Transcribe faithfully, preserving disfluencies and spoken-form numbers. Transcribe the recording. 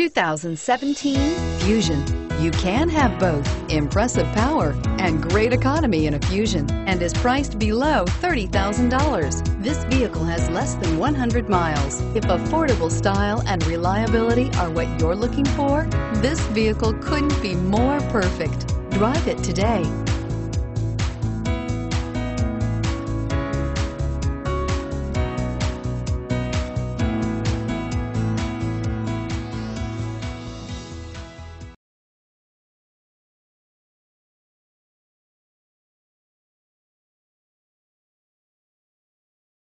two thousand seventeen Fusion. You can have both impressive power and great economy in a Fusion, and is priced below thirty thousand dollars. This vehicle has less than one hundred miles. If affordable style and reliability are what you're looking for, this vehicle couldn't be more perfect. Drive it today.